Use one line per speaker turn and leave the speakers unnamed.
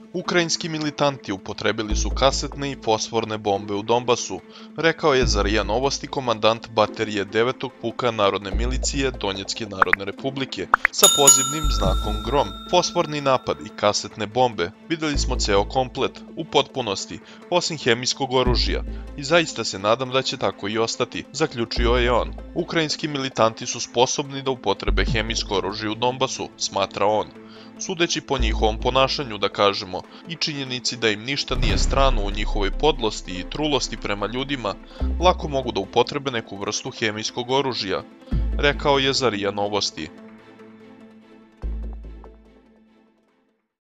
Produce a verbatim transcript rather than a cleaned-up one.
Ukrajinski militanti upotrebili su kasetne i fosforne bombe u Donbasu, rekao je za R I A Novosti komandant baterije devetog puka Narodne milicije Donjecke Narodne Republike sa pozivnim znakom Grom. Fosforni napad i kasetne bombe videli smo ceo komplet, u potpunosti, osim hemijskog oružja, i zaista se nadam da će tako i ostati, zaključio je on. Ukrajinski militanti su sposobni da upotrebe hemijsko oružje u Donbasu, smatra on. Sudeći po njihovom ponašanju, da kažemo, i činjenici da im ništa nije strano u njihovoj podlosti i trulosti prema ljudima, lako mogu da upotrebe neku vrstu hemijskog oružja, rekao je za R I A Novosti.